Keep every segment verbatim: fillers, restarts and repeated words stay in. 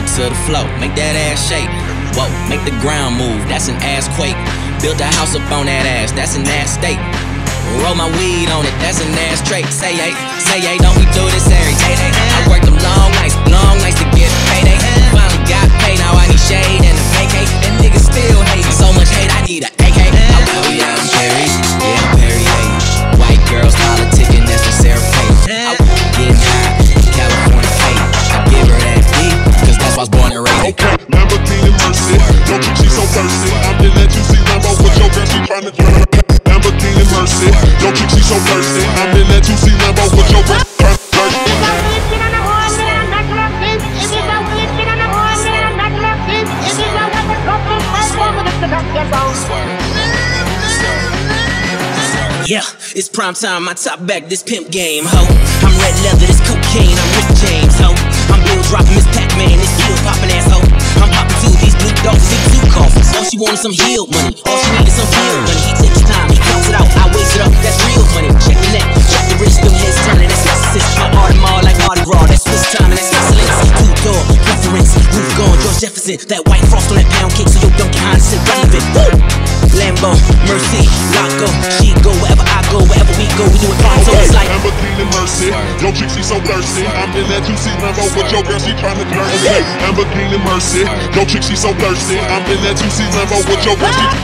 to the flow, make that ass shake. Whoa, make the ground move, that's an ass quake. Built a house up on that ass, that's an ass state. Roll my weed on it, that's an ass trait. Say hey, say hey, don't we do this every day? I worked them long nights, long nights to get a payday. Finally got paid, now I need shade and a vacate. And niggas still hate, so much hate, I need a A K. Oh yeah, I'm Perry, yeah I'm Perrier. White girls politicking, that's the Sarah Payne. I getting high, California fate. I give her that D, cause that's why I was born and raised. Okay, Lamborghini Mercy, don't you she so thirsty. I'm in that juicy Lambo with your girl, she tryna turn. Lamborghini Mercy, don't you she so thirsty. I'm in that juicy Lambo with your girl, turn thirsty. Yeah, it's prime time, my top back, this pimp game, ho. I'm red leather, this cocaine, I'm Rick James, ho. I'm bill dropping, Miss Pac-Man, this heel popping ass, ho. I'm popping two, these blue dogs, big two coffins. All she wanted some healed money, all she needed some healed money. He takes his time, he counts it out, I waste it up, that's real money. Check the neck, check the wrist, them heads turning, that's narcissist. My Audemars like Mardi Gras, that's Swiss time, and that's excellence. Two-door, preference, roof gone, George Jefferson. That white frost on that pound cake, so your Dunkin' Hines is irrelevant. Woo! Lambo, Mercy, Loco, she go wherever I go, wherever we go, we do it fine, so it's like Lamborghini Mercy, your chick she so thirsty. I'm in that juicy Lambo with your girl, she tryna turn. Okay, Lamborghini Mercy, your chick she so thirsty. I'm in that juicy Lambo with your girl, she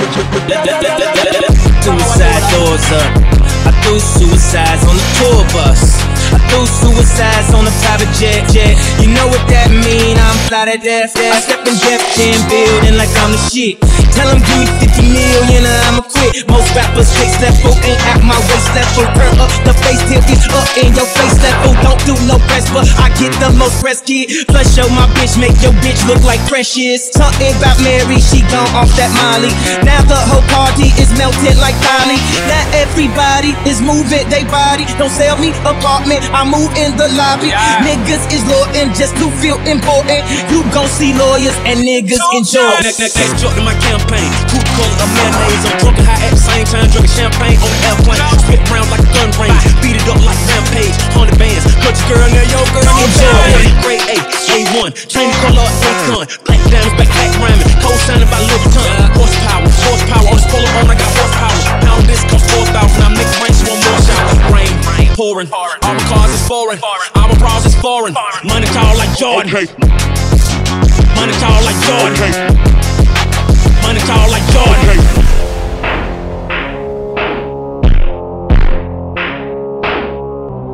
suicide doors up. I threw suicides on the tour bus. I threw suicides on the private jet, jet. You know what that mean? I'm fly to death, death. I step in Def Jam building like I'm the shit. Tell them give me fifty million or I'ma quit. Most rappers face level ain't at my waist level. Turn up the face till it's up in your face level. Don't do no press, but I get the most press, kid. Plus show my bitch, make your bitch look like Precious. Talking about Mary, she gone off that Molly. Now the whole party is melted like Dolly. Not everybody is moving they body. Don't sell me apartment, I move in the lobby. Yeah. Niggas is loyal just to feel important. You gon' see lawyers and niggas enjoy. Next joke in my campaign, Coca-Cola, mayonnaise. I'm drunk and high at the same time, drinking champagne on the airplane. Spit rounds like a gun range, beat it up like Rampage. Hundred bands, cut your girl, now your girl enjoy. Grade A, A one, chain color, gun. Black diamonds, back back ramming, co-signing by Louis Vuitton. Horsepower, horsepower on this polo on, I got horsepower. Pound this cost four thousand, I make rain, so one more shower. Rain, pouring, all my cars is foreign, all my bras is foreign. Money tall like Jordan, money tall like Jordan. Money tall like Jordan.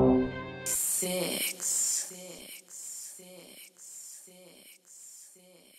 Six. Six. Six. Six. Six.